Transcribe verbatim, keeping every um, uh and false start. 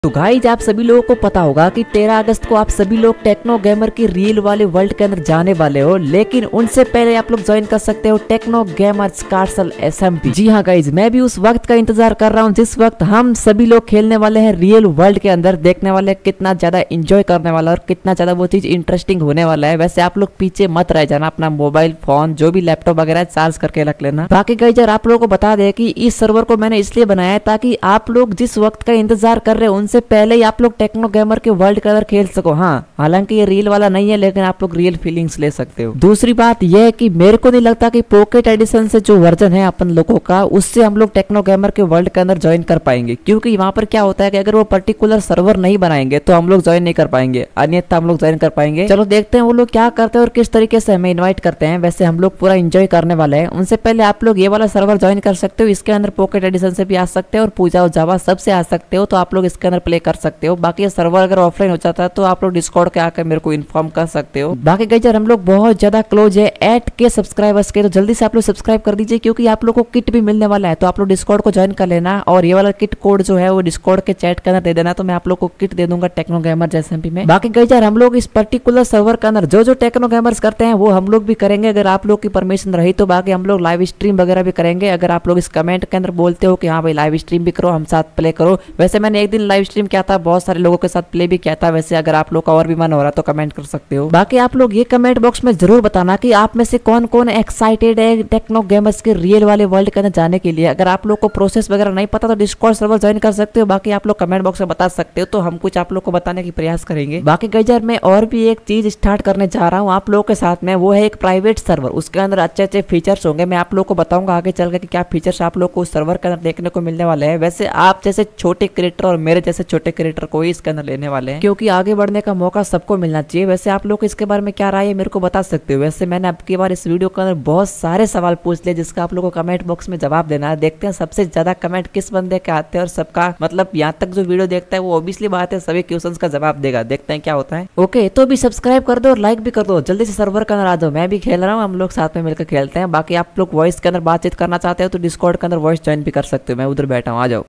तो गाइज आप सभी लोगों को पता होगा कि तेरह अगस्त को आप सभी लोग टेक्नो गेमर की रियल वाले वर्ल्ड के अंदर जाने वाले हो, लेकिन उनसे पहले आप लोग ज्वाइन कर सकते हो टेक्नो गेमर्स कार्सल एसएमपी। जी हाँ गाइज, मैं भी उस वक्त का इंतजार कर रहा हूँ जिस वक्त हम सभी लोग खेलने वाले हैं रियल वर्ल्ड के अंदर, देखने वाले कितना ज्यादा इंजॉय करने वाला और कितना ज्यादा वो चीज इंटरेस्टिंग होने वाला है। वैसे आप लोग पीछे मत रह जाना, अपना मोबाइल फोन जो भी लैपटॉप वगैरह चार्ज करके रख लेना। बाकी गाइज यार आप लोगों को बता दे कि इस सर्वर को मैंने इसलिए बनाया है ताकि आप लोग जिस वक्त का इंतजार कर रहे हो उनसे पहले ही आप लोग टेक्नो गेमर के वर्ल्ड के अंदर खेल सको। हाँ, हालांकि ये रियल वाला नहीं है लेकिन आप लोग रियल फीलिंग्स ले सकते हो। दूसरी बात यह है कि मेरे को नहीं लगता कि पॉकेट एडिशन से जो वर्जन है अपन लोगों का, उससे हम लोग टेक्नो गेमर के वर्ल्ड के अंदर ज्वाइन कर पाएंगे, क्योंकि वहां पर क्या होता है कि अगर वो पर्टिकुलर सर्वर नहीं बनाएंगे तो हम लोग ज्वाइन नहीं कर पाएंगे, अन्यथा हम लोग ज्वाइन कर पाएंगे। चलो देखते हैं वो लोग क्या करते हैं और किस तरीके से हमें इन्वाइट करते हैं। वैसे हम लोग पूरा इंजॉय करने वाले हैं। उनसे पहले आप लोग ये वाला सर्वर ज्वाइन कर सकते हो, इसके अंदर पॉकेट एडिशन से भी आ सकते हो और पूजा और जावा सबसे आ सकते हो, तो आप लोग इसके अंदर प्ले कर सकते हो। बाकी सर्वर अगर ऑफलाइन हो जाता है तो आप लोग डिस्कॉर्ड के आकर मेरे को इन्फॉर्म कर सकते हो। बाकी गाइस यार हम लोग बहुत ज्यादा क्लोज है एट के सब्सक्राइबर्स के, तो जल्दी से आप लोग सब्सक्राइब कर दीजिए क्योंकि आप लोग को किट भी मिलने वाला है, तो आप लोग डिस्कॉर्ड को ज्वाइन कर लेना और ये वाला किट कोड जो है वो डिस्कॉर्ड के चैट के अंदर दे देना, तो मैं आप लोग को किट दे दूंगा टेक्नो गेमर एसएमपी में। बाकी गाइस यार हम लोग इस पर्टिकुलर सर्वर के अंदर जो जो टेक्नो गेमर्स करते हैं वो हम लोग भी करेंगे, अगर आप लोग की परमिशन रही तो। बाकी हम लोग लाइव स्ट्रीम वगैरह भी करेंगे, अगर आप लोग इस कमेंट के अंदर बोलते हो कि हाँ भाई लाइव स्ट्रीम भी करो, हम साथ प्ले करो। वैसे मैंने एक दिन लाइव स्ट्रीम किया था, बहुत सारे लोगों के साथ प्ले भी किया था। वैसे अगर आप लोग का और भी मन हो रहा है तो कमेंट कर सकते हो। बाकी आप लोग ये कमेंट बॉक्स में जरूर बताना कि आप में से कौन कौन एक्साइटेड है टेक्नो गेमर्स के रियल वाले वर्ल्ड के अंदर जाने के लिए। अगर आप लोग को प्रोसेस वगैरह नहीं पता तो डिस्कॉर्ड सर्वर ज्वाइन कर सकते हो। बाकी आप लोग कमेंट बॉक्स में बता सकते हो, तो हम कुछ आप लोग को बताने की प्रयास करेंगे। बाकी गजर मैं और भी एक चीज स्टार्ट करने जा रहा हूँ आप लोगों के साथ में, वो है एक प्राइवेट सर्वर। उसके अंदर अच्छे अच्छे फीचर्स होंगे, मैं आप लोग को बताऊंगा आगे चल के क्या फीचर्स आप लोग को उस सर्वर के अंदर देखने को मिलने वाले हैं। वैसे आप जैसे छोटे क्रिएटर और मेरे जैसे छोटे क्रिएटर को ही इसके अंदर लेने वाले हैं, क्योंकि आगे बढ़ने का मौका सबको मिलना चाहिए। वैसे आप लोग इसके बारे में क्या राय है मेरे को बता सकते हो। वैसे मैंने अब की बार इस वीडियो के अंदर बहुत सारे सवाल पूछ लिए जिसका आप लोगों को कमेंट बॉक्स में जवाब देना है। देखते हैं सबसे ज्यादा कमेंट किस बंदे के आते हैं और सबका मतलब यहाँ तक जो वीडियो देखता है वो ऑब्वियसली बात है सभी क्वेश्चंस का जवाब देगा। देखते हैं क्या होता है। ओके, तो भी सब्सक्राइब कर दो और लाइक भी कर दो, जल्दी से सर्वर के अंदर आ जाओ। मैं भी खेल रहा हूँ, हम लोग साथ में मिलकर खेलते हैं। बाकी आप लोग वॉइस के अंदर बातचीत करना चाहते हो तो डिस्कॉर्ड के अंदर वॉइस ज्वाइन भी कर सकते हो, मैं उधर बैठा हूँ, आ जाओ।